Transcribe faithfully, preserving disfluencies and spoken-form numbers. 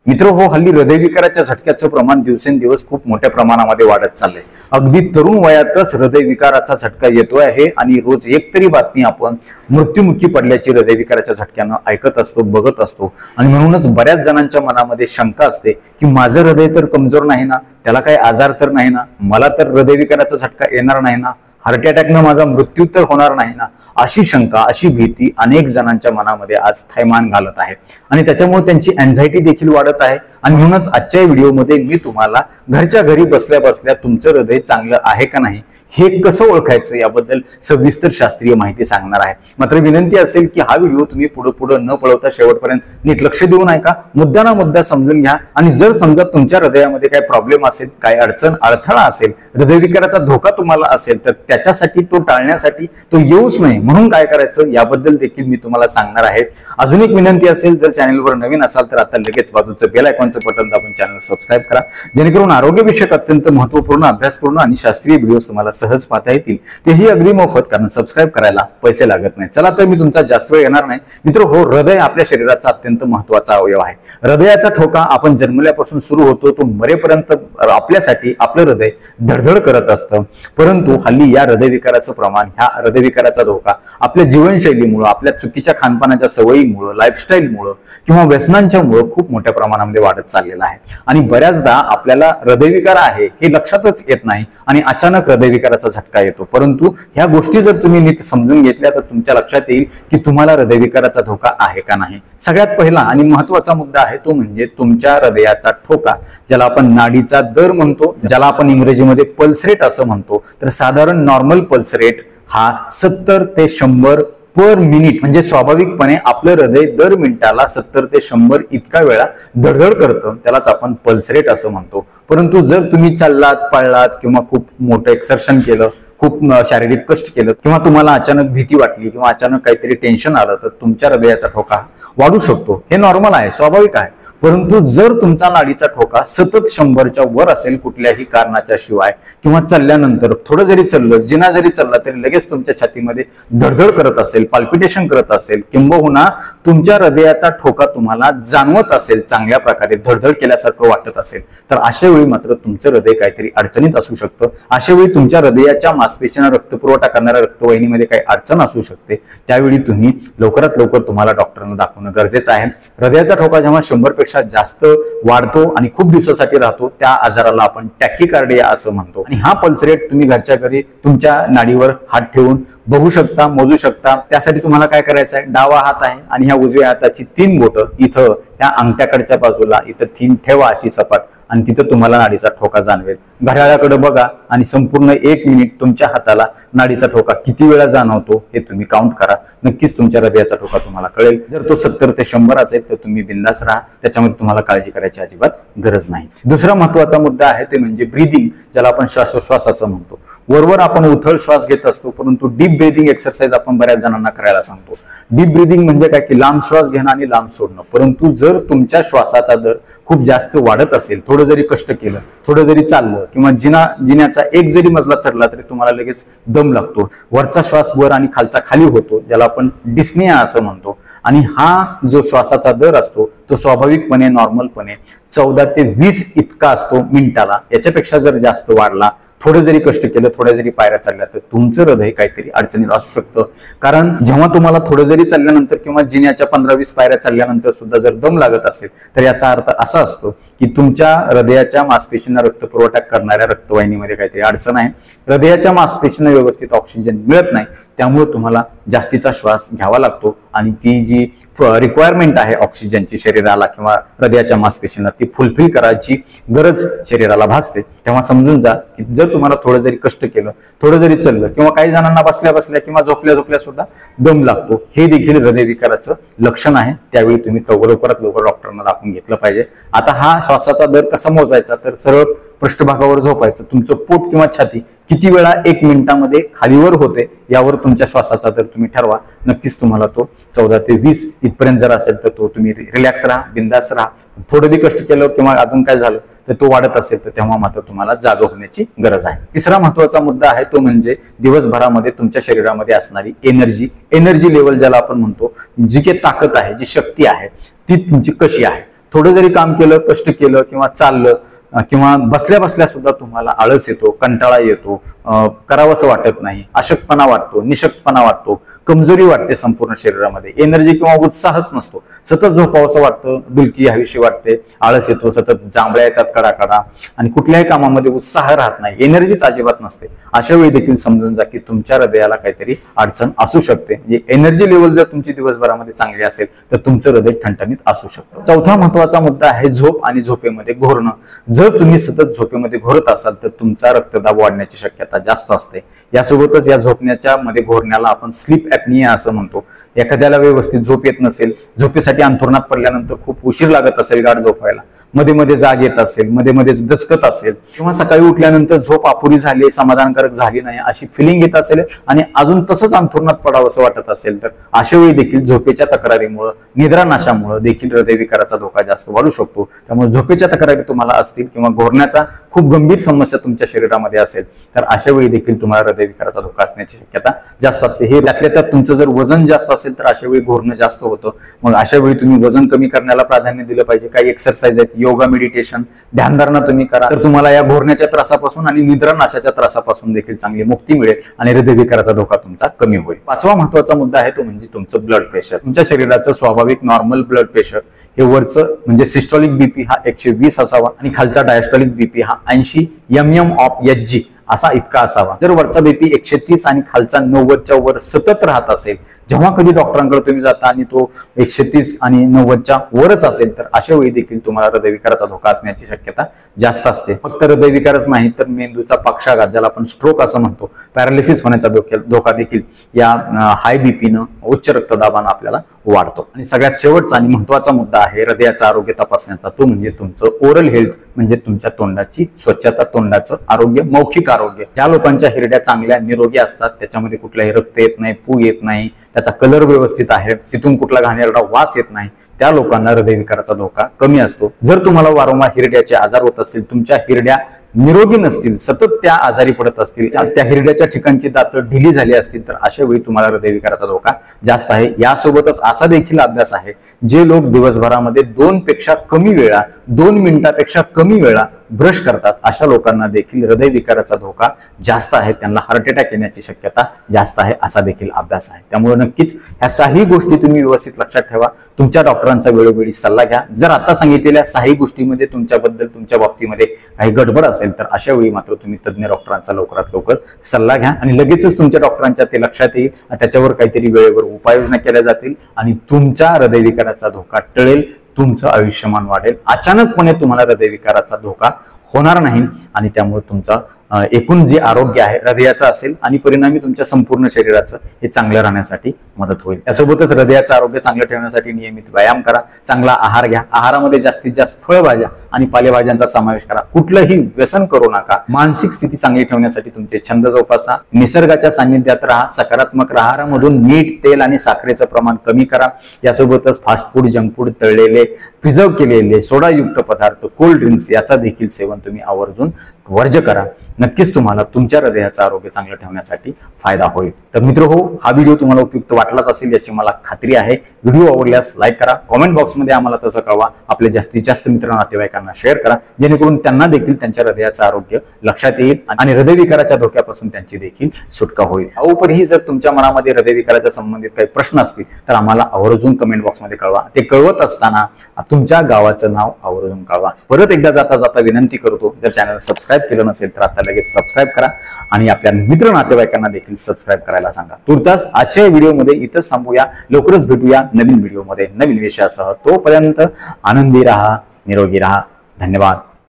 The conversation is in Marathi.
मित्र हो, हल्ली हृदयविकाराच्या झटक्याचं प्रमाण दिवसेंदिवस खूप मोठ्या प्रमाणामध्ये वाढत चाललंय। अगदी तरुण वयातच हृदयविकाराचा झटका येतोय आहे आणि रोज एक तरी बातमी आपण मृत्युमुखी पडल्याची हृदयविकाराच्या झटक्यानं ऐकत असतो, बघत असतो। आणि म्हणूनच बऱ्याच जणांच्या मनामध्ये शंका असते की माझं हृदय तर कमजोर नाही ना, त्याला काही आजार तर नाही ना, मला तर हृदयविकाराचा झटका येणार नाही ना, हार्ट अटॅकनं माझा मृत्यू तर होणार नाही ना, अशी शंका, अशी भीती अनेक जणांच्या मनामध्ये आज थैमान घालत आहे आणि त्याच्यामुळे त्यांची अँझायटी देखील वाढत आहे। आणि म्हणूनच आजच्या व्हिडिओमध्ये मी तुम्हाला घरच्या घरी बसल्या बसल्या तुमचं हृदय चांगलं आहे का नाही हे कसं ओळखायचं याबद्दल सविस्तर शास्त्रीय माहिती सांगणार आहे। मात्र विनंती असेल की हा व्हिडिओ तुम्ही पुढे पुढे न पळवता शेवटपर्यंत नीट लक्ष देऊन ऐका, मुद्दा ना मुद्दा समजून घ्या। आणि जर समजा तुमच्या हृदयामध्ये काही प्रॉब्लेम असेल, काही अडचण अडथळा असेल, हृदयविकाराचा धोका तुम्हाला असेल तर त्याच्यासाठी, तो टाळण्यासाठी, तो येऊच नये म्हणून काय करायचं याबद्दल देखील मी तुम्हाला सांगणार आहे। अजून एक विनंती असेल, जर चॅनलवर नवीन असाल तर आता लगेच बाजूचं बेल आयकॉनचं बटन दाबून चॅनल सबस्क्राईब करा, जेणेकरून आरोग्यविषयक अत्यंत महत्त्वपूर्ण, अभ्यासपूर्ण आणि शास्त्रीय व्हिडिओज तुम्हाला सहज पाहता येतील, तेही अगदी मोफत, कारण सबस्क्राईब करायला पैसे लागत नाही। चला तर मी तुमचा जास्त वेळ घेणार नाही। मित्र हो, हृदय आपल्या शरीराचा अत्यंत महत्त्वाचा अवयव आहे। हृदयाचा ठोका आपण जन्मल्यापासून सुरू होतो, तो मरेपर्यंत आपल्यासाठी आपलं हृदय धडधड करत असतं। परंतु हल्ली या हृदयविकाराचं प्रमाण, ह्या हृदयविकाराचा धोका आपल्या जीवनशैलीमुळे, आपल्या चुकीच्या खानपानाच्या सवयीमुळे, लाईफस्टाईलमुळे किंवा व्यसनांच्यामुळे खूप मोठ्या प्रमाणामध्ये वाढत चाललेला आहे। आणि बऱ्याचदा आपल्याला हृदयविकार आहे हे लक्षातच येत नाही आणि अचानक हृदयविकाराचा झटका येतो। परंतु ह्या गोष्टी जर तुम्ही नीट समजून घेतल्या तर तुमच्या लक्षात येईल की तुम्हाला हृदयविकाराचा धोका आहे का नाही। सगळ्यात पहिला आणि महत्त्वाचा मुद्दा आहे तो म्हणजे तुमच्या हृदयाचा ठोका, ज्याला आपण नाडीचा दर म्हणतो, ज्याला आपण इंग्रजीमध्ये पल्स रेट असं म्हणतो। तर साधारण नॉर्मल पल्स रेट हा सत्तर ते शंभर पर मिनिट, म्हणजे स्वाभाविकपणे आपलं हृदय दर मिनिटाला सत्तर ते शंभर इतका वेळा धडधड करतं, त्यालाच आपण पल्स रेट असं म्हणतो। परंतु जर तुम्ही चाललात, पळलात किंवा खूप मोठं एक्सर्शन केलं, खूप शारीरिक कष्ट केलं किंवा तुम्हाला अचानक भीती वाटली किंवा अचानक काहीतरी टेन्शन आलं तर तुमच्या हृदयाचा ठोका वाढू शकतो। हे नॉर्मल आहे, स्वाभाविक आहे। परंतु जर तुमचा नाडीचा ठोका सतत शंभरच्या वर असेल कुठल्याही कारणाच्या शिवाय किंवा चालल्यानंतर, थोडं जरी चाललं, जिना जरी चालला तरी लगेच तुमच्या छातीमध्ये धडधड करत असेल, पाल्पिटेशन करत असेल, किंबहुना तुमच्या हृदयाचा ठोका तुम्हाला जाणवत असेल, चांगल्या प्रकारे धडधड केल्यासारखं वाटत असेल, तर अशा वेळी मात्र तुमचं हृदय काहीतरी अडचणीत असू शकतं। अशा वेळी तुमच्या हृदयाच्या मासपेशींना रक्तपुरवठा करणाऱ्या रक्तवाहिनीमध्ये काही अडचण असू शकते। त्यावेळी तुम्ही लवकरात लवकर तुम्हाला डॉक्टरांना दाखवणं गरजेचं आहे। हृदयाचा ठोका जेव्हा शंभर पेक्षा जास्त वाढतो आणि खूप दिवसासाठी राहतो, त्या आजाराला आपण टॅकीकार्डिया असं म्हणतो। आणि हा पल्स रेट तुम्ही घरच्या घरी तुमच्या नाडीवर हात ठेवून बघू शकता, मोजू शकता। त्यासाठी तुम्हाला काय करायचं आहे, डावा हात आहे आणि ह्या उजव्या हाताची तीन बोटं इथं त्या अंगठ्याकडच्या बाजूला इथं तीन ठेवा अशी सपाट, आणि तिथं तुम्हाला नाडीचा ठोका जाणवेल। घड्याळाकडे बघा आणि संपूर्ण एक मिनिट तुमच्या हाताला नाडीचा ठोका किती वेळा जाणवतो हे तुम्ही काउंट करा, नक्कीच तुमच्या हृदयाचा ठोका तुम्हाला कळेल। जर तो सत्तर ते शंभर असेल तर तुम्ही बिंदास राहा, त्याच्यामध्ये तुम्हाला काळजी करायची अजिबात गरज नाही। दुसरा महत्त्वाचा मुद्दा आहे ते म्हणजे ब्रीदिंग, ज्याला आपण श्वासोश्वास असं म्हणतो। वरवर आपण उथळ श्वास घेत असतो, परंतु डीप ब्रीदिंग एक्सरसाइज आपण बऱ्याच जणांना करायला सांगतो। डीप ब्रीदिंग म्हणजे काय की लांब श्वास घेणं आणि लांब सोडणं। परंतु जर तुमच्या श्वासाचा दर खूप जास्त वाढत असेल, थोडं जरी कष्ट केलं, थोडं जरी चाललं किंवा जिना जिन्याचा एक जरी मजला चढला तरी तुम्हाला लगेच दम लागतो, वरचा श्वास वर आणि खालचा खाली होतो, ज्याला आपण डिस्निया असं म्हणतो। आणि हा जो श्वासाचा दर असतो तो स्वाभाविकपणे, नॉर्मलपणे चौदा ते वीस इतका असतो मिनिटाला। याच्यापेक्षा जर जास्त वाढला, थोडे जरी कष्ट केलं, थोड्या जरी पायऱ्या चढल्या तर तुमचं हृदय काहीतरी अडचणीत असू शकतं। कारण जेव्हा तुम्हाला थोडं जरी चालल्यानंतर किंवा जिन्याच्या पंधरा वीस पायऱ्या चढल्यानंतर सुद्धा जर दम लागत असेल तर याचा अर्थ असा असतो की तुमच्या हृदयाच्या मासपेशींना रक्तपुरवठा करणाऱ्या रक्तवाहिनीमध्ये काहीतरी अडचण आहे। हृदयाच्या मासपेशींना व्यवस्थित ऑक्सिजन मिळत नाही, त्यामुळे तुम्हाला जास्तीचा श्वास घ्यावा लागतो आणि ती जी रिक्वायरमेंट आहे ऑक्सिजनची शरीराला किंवा हृदयाच्या मासपेशींना, ती फुलफिल करायची गरज शरीराला भासते। तेव्हा समजून जा की जर तुम्हाला थोडं जरी कष्ट केलं, थोडं जरी चाललं किंवा काही जणांना बसल्या बसल्या किंवा झोपल्या झोपल्या सुद्धा दम लागतो, हे देखील हृदयविकाराचं लक्षण आहे। त्यावेळी तुम्ही लवकरात लवकर डॉक्टरांना दाखवून घेतलं पाहिजे। आता हा श्वासाचा दर कसा मोजायचा, तर सरळ पृष्ठभागावर झोपायचं, तुमचं पोट किंवा छाती किती वेळा एक मिनिटामध्ये खालीवर होते यावर तुमच्या श्वासाचा दर तुम्ही ठरवा। नक्कीच तुम्हाला तो चौदा ते वीस इथपर्यंत जर असेल तर तो तुम्ही रिलॅक्स राहा, बिंदास राहा। थोडं बी कष्ट केलं किंवा अजून काय झालं तर तो वाढत असेल तर तेव्हा मात्र तुम्हाला जागा होण्याची गरज आहे। तिसरा महत्त्वाचा मुद्दा आहे तो म्हणजे दिवसभरामध्ये तुमच्या शरीरामध्ये असणारी एनर्जी, एनर्जी लेवल ज्याला आपण म्हणतो, जी काही ताकद आहे, जी शक्ती आहे ती तुमची कशी आहे। थोडं जरी काम केलं, कष्ट केलं किंवा चाललं किंवा बसल्या बसल्या सुद्धा तुम्हाला आळस येतो, कंटाळा येतो, करावंसं वाटत नाही, अशक्तपणा वाटतो, निशक्तपणा वाटतो, कमजोरी वाटते संपूर्ण शरीरामध्ये, एनर्जी किंवा उत्साहच नसतो, सतत झोपावंसं वाटतं, डुलकी हवीशी वाटते, आळस येतो, सतत जांभळ्या येतात कडाकडा आणि कुठल्याही कामामध्ये उत्साह राहत नाही, एनर्जीच अजिबात नसते, अशा वेळी देखील समजून जा की तुमच्या हृदयाला काहीतरी अडचण असू शकते. म्हणजे एनर्जी लेवल जर तुमची दिवसभरामध्ये चांगली असेल तर तुमचं हृदय ठणठणीत असू शकतं. चौथा महत्वाचा मुद्दा आहे झोप आणि झोपेमध्ये घोरणं. जर तुम्ही सतत झोपेमध्ये घोरत असाल तर तुमचा रक्तदाब वाढण्याची शक्यता जास्त असते. यासोबतच या झोपण्याच्या मध्ये घोरण्याला आपण स्लीप ॲपनिया असं म्हणतो. एखाद्याला व्यवस्थित झोप येत नसेल, झोपेसाठी अंथरुणात पडल्यानंतर खूप उशीर लागत असेल गाढ झोपायला, मध्ये मध्ये जाग येत असेल, मध्ये मध्ये दचकत असेल किंवा सकाळी उठल्यानंतर झोप अपुरी झाली, समाधानकारक झाली नाही अशी फिलिंग येत असेल आणि अजून तसंच अंथरुणात पडावं असं वाटत असेल तर अशा वेळी देखील झोपेच्या तक्रारीमुळे, निद्रानाशामुळे देखील हृदयविकाराचा धोका जास्त वाढू शकतो. त्यामुळे झोपेच्या तक्रारी तुम्हाला असतील किंवा घोरण्याचा खूप गंभीर समस्या तुमच्या शरीरामध्ये असेल तर अशा वेळी देखील तुम्हाला हृदयविकाराचा धोका असण्याची शक्यता जास्त असते. हे त्यातल्या त्यात तुमचं जर वजन जास्त असेल तर अशा वेळी घोरणं जास्त होतं. मग अशा वेळी तुम्ही वजन कमी करण्याला प्राधान्य दिलं पाहिजे. काही एक्सरसाइज आहेत, योगा, मेडिटेशन, ध्यानधारणा तुम्ही करा तर तुम्हाला या घोरण्याच्या त्रासापासून आणि निद्रानाशाच्या त्रासापासून देखील चांगली मुक्ती मिळेल आणि हृदयविकाराचा धोका तुमचा कमी होईल. पाचवा महत्वाचा मुद्दा आहे तो म्हणजे तुमचं ब्लड प्रेशर. तुमच्या शरीराचं स्वाभाविक नॉर्मल ब्लड प्रेशर हे वरचं म्हणजे सिस्टोलिक बीपी हा एकशे वीस असावा आणि खालचा डायस्टोलिक बीपी हा ऐंशी M M of H G असा इतका असावा. जर वरचा बीपी एकशे तीस आणि खालचा नव्वदच्या वर सतत राहत असेल, जेव्हा कधी डॉक्टरांकडे तुम्ही जाता आणि तो एकशे तीस आणि नव्वदच्या वरच असेल तर अशा वेळी देखील तुम्हाला हृदयविकाराचा धोका असण्याची शक्यता जास्त असते. फक्त हृदयविकारच नाही तर मेंदूचा पक्षाघात, ज्याला आपण स्ट्रोक असं म्हणतो, पॅरालिसिस होण्याचा धोका देखील या हाय बीपीनं, उच्च रक्तदाबानं आपल्याला वाढतो. आणि सगळ्यात शेवटचा आणि महत्वाचा मुद्दा आहे हृदयाचं आरोग्य तपासण्याचा, तो म्हणजे तुमचं ओरल हेल्थ, म्हणजे तुमच्या तोंडाची स्वच्छता, तोंडाचं आरोग्य, मौखिक आरोग्य. ज्या लोकांच्या हिरड्या चांगल्या निरोगी असतात, त्याच्यामध्ये कुठलाही रक्त येत नाही, पू येत नाही, त्याचा कलर व्यवस्थित आहे, तिथून कुठला घाणेरडा वास येत नाही, त्या लोकांना हृदयविकाराचा धोका कमी असतो. जर तुम्हाला वारंवार हिरड्याचे आजार होत असतील, तुमच्या हिरड्या निरोगी नसतील, सतत त्या आजारी पडत असतील, त्या हिरड्याच्या ठिकाणची दातं ढिली झाली असतील तर अशा वेळी तुम्हाला हृदयविकाराचा धोका जास्त आहे. यासोबतच असा देखील अभ्यास आहे, जे लोक दिवसभरामध्ये दोन पेक्षा कमी वेळा, दोन मिनिटापेक्षा कमी वेळा ब्रश करतात अशा लोकांना देखील हृदयविकाराचा धोका जास्त आहे, त्यांना हार्ट अटॅक येण्याची शक्यता जास्त आहे, असा देखील अभ्यास आहे. त्यामुळे नक्कीच ह्या सहाही गोष्टी तुम्ही व्यवस्थित लक्षात ठेवा. तुमच्या डॉक्टरांचा वेळोवेळी सल्ला घ्या. जर आता सांगितलेल्या सहाही गोष्टीमध्ये तुमच्याबद्दल, तुमच्या बाबतीमध्ये काही गडबड असेल तर अशा वेळी मात्र तुम्ही तज्ञ डॉक्टरांचा लवकरात लवकर सल्ला घ्या आणि लगेचच तुमच्या डॉक्टरांच्या ते लक्षात येईल, त्याच्यावर काहीतरी वेळेवर उपाययोजना केल्या जातील आणि तुमच्या हृदयविकाराचा धोका टळेल, तुमचं आयुष्यमान वाढेल. अचानकपणे तुम्हाला हृदयविकाराचा धोका होणार नाही आणि त्यामुळे तुमचा एकूण जे आरोग्य आहे हृदयाचं असेल आणि परिणामी तुमच्या संपूर्ण शरीराचं हे चांगलं राहण्यासाठी मदत होईल. त्यासोबतच हृदयाचं आरोग्य चांगलं ठेवण्यासाठी नियमित व्यायाम करा, चांगला आहार घ्या, आहारामध्ये जास्तीत जास्त फळभाज्या आणि पालेभाज्यांचा समावेश करा, कुठलंही व्यसन करू नका, मानसिक स्थिती चांगली ठेवण्यासाठी तुमचे छंद जोपासा, निसर्गाच्या सानिध्यात राहा, सकारात्मक राहा, आहारामधून मीठ, तेल आणि साखरेचं प्रमाण कमी करा. यासोबतच फास्ट फूड, जंक फूड, तळलेले, प्रिझर्व केलेले, सोडायुक्त पदार्थ, कोल्ड ड्रिंक्स याचा देखील सेवन तुम्ही आवर्जून वर्ज्य करा. नक्कीच तुम्हाला तुमच्या हृदयाचं आरोग्य चांगलं ठेवण्यासाठी फायदा होईल. तर मित्र हो, हा व्हिडिओ तुम्हाला उपयुक्त वाटलाच असेल याची मला खात्री आहे. व्हिडिओ आवडल्यास लाईक करा, कॉमेंट बॉक्समध्ये आम्हाला तसं कळवा, आपले जास्तीत जास्त मित्र नातेवाईकांना शेअर करा, जेणेकरून त्यांना देखील त्यांच्या हृदयाचं आरोग्य लक्षात येईल आणि हृदयविकाराच्या धोक्यापासून त्यांची देखील सुटका होईल. याउपरही जर तुमच्या मनामध्ये हृदयविकाराच्या संबंधित काही प्रश्न असतील तर आम्हाला आवर्जून कमेंट बॉक्समध्ये कळवा. ते कळवत असताना तुमच्या गावाचं नाव आवर्जून कळवा. परत एकदा जाता जाता विनंती करतो, जर चॅनल सबस्क्राईब केलं नसेल तर आता लगेच सबस्क्राईब करा आणि आपल्या मित्र नातेवाईकांना देखील सबस्क्राईब करायला सांगा. तुर्तास आजच्या व्हिडिओमध्ये इथंच थांबूया. लवकरच भेटूया नवीन व्हिडिओमध्ये नवीन विषयासह. तोपर्यंत आनंदी राहा, निरोगी राहा. धन्यवाद.